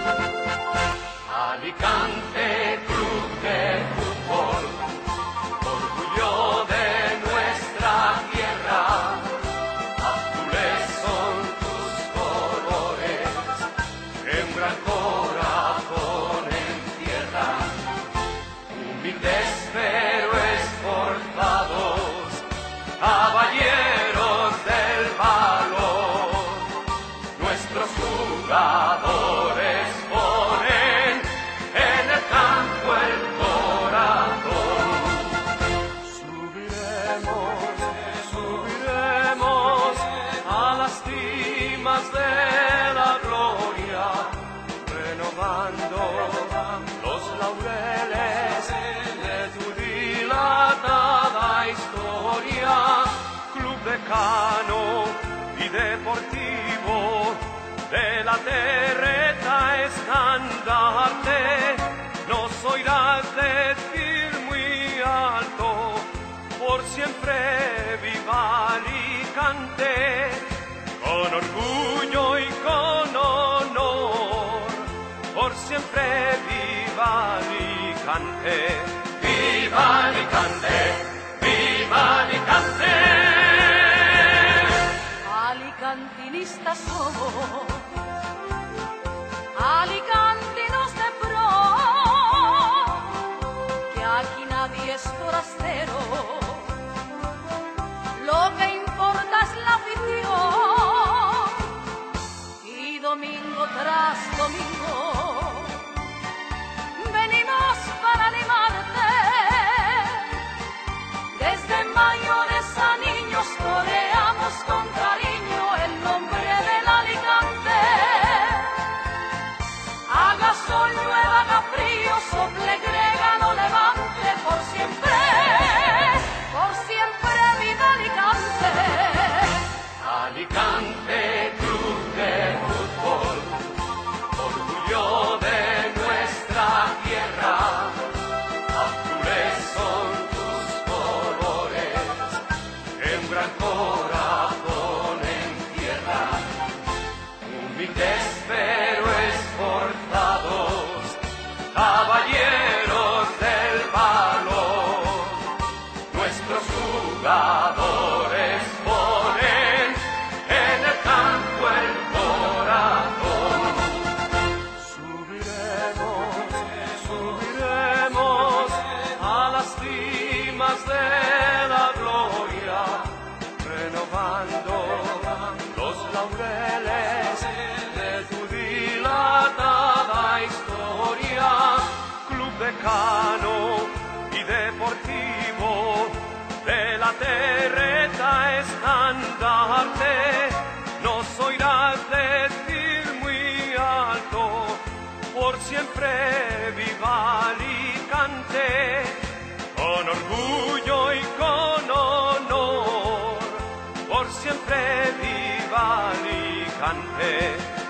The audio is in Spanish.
Alicante, club de fútbol, orgullo de nuestra tierra. Azules son tus colores, hembra el corazón en tierra. Humildes pero esforzados, caballeros del valor, nuestros jugadores ponen en el campo el corazón. Subiremos a las cimas de la gloria, renovando los laureles de tu dilatada historia. Club decano y deportivo de la terreta estandarte, nos oirás decir muy alto, por siempre viva Alicante, con orgullo y con honor, por siempre viva Alicante, viva Alicante, viva Alicante. Alicantinistas somos, alicantinos de pro, que aquí nadie es forastero, lo que importa es la afición, y domingo tras domingo venimos para animarte, desde mayores a niños coreamos con cariño el nombre del Alicante. Haga sol, llueva, haga frío, sople, grega, no levante, por siempre viva Alicante. Alicante, club de fútbol, orgullo de nuestra tierra. Azules son tus colores, hembra el corazón en tierra. Humildes pero esforzados, caballeros del valor, nuestros jugadores ponen en el campo el corazón. Subiremos a las cimas de la gloria, renovando los laureles de tu dilatada historia. Club decano y deportivo de la terreta estandarte, nos oirás decir muy alto, por siempre viva Alicante, con orgullo y con honor, por siempre viva Alicante.